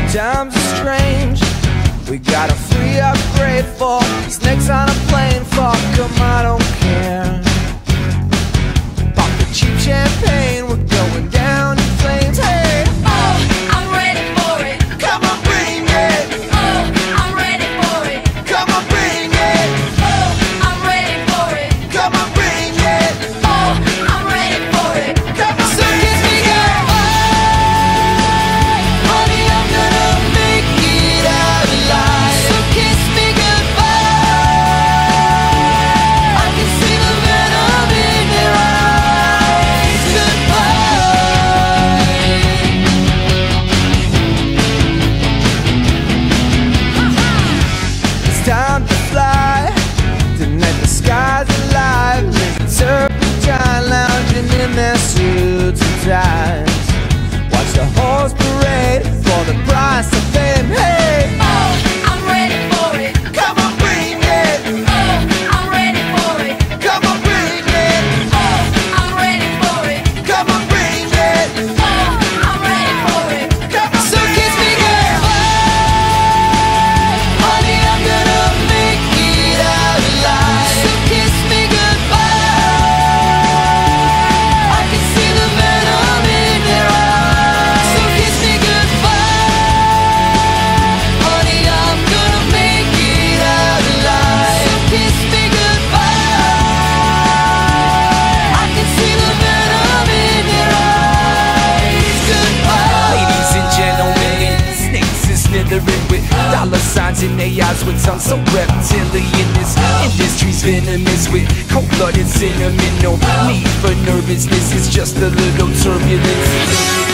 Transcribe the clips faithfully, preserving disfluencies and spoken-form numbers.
Times are strange. We got a free upgrade for snakes on a plane. Fuck 'em, I don't care. Pop the cheap champagne, we're going down in flames. Hey, oh, I'm ready for it. come on, bring it. Oh, I'm ready for it. Come on, bring it. Oh, I'm ready for it. Come on, bring it. Oh, I'm ready for it. Come on, so kiss me goodbye, honey, I'm gonna make it out alive. So kiss me goodbye, I can see the venom in your eyes. Goodbye. It's time to fly. Tonight the sky's alive. There's a turpentine lounging in their suits and ties. Watch the horse parade for the price of fame. Hey, Oh, I'm ready for it. come on, bring it. Oh, I'm ready for it. Come on, bring it. Oh, I'm ready for it. Come on, bring it. Oh, I'm ready for it. Come on, so kiss me goodbye, honey, I'm gonna make it out alive. So kiss me goodbye, I can see the venom in your eyes. So kiss me goodbye, honey, I'm gonna make it out alive. So kiss me goodbye, I can see the venom in your eyes. Goodbye. Ladies and gentlemen, snakes is slithering with dollar signs in their eyes with tongues so reptilian. This industry's venomous with cold-blooded cinnamon. No need for nervousness, it's just a little turbulence.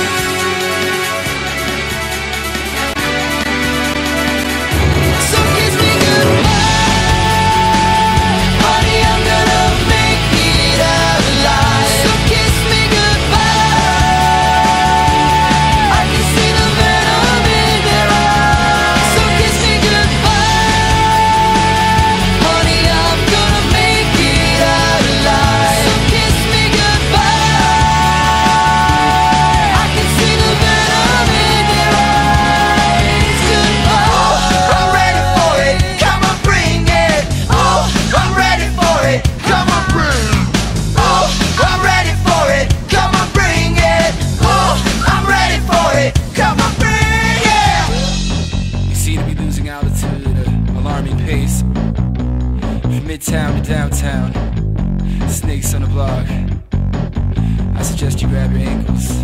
So kiss me goodbye, honey, I'm gonna make it out alive. So kiss me goodbye, I can see the venom in your eyes. So kiss me goodbye, honey, I'm gonna make it out alive. So kiss me goodbye, I can see the venom in your eyes. Goodbye. I'm ready for it, come on, bring it. Oh, I'm ready for it, come on, bring it. Oh, I'm ready for it, come on, bring it. Oh, I'm ready for it, come on, bring it. You seem to be losing altitude at an alarming pace. From midtown to downtown, snakes on the block. I suggest you grab your ankles.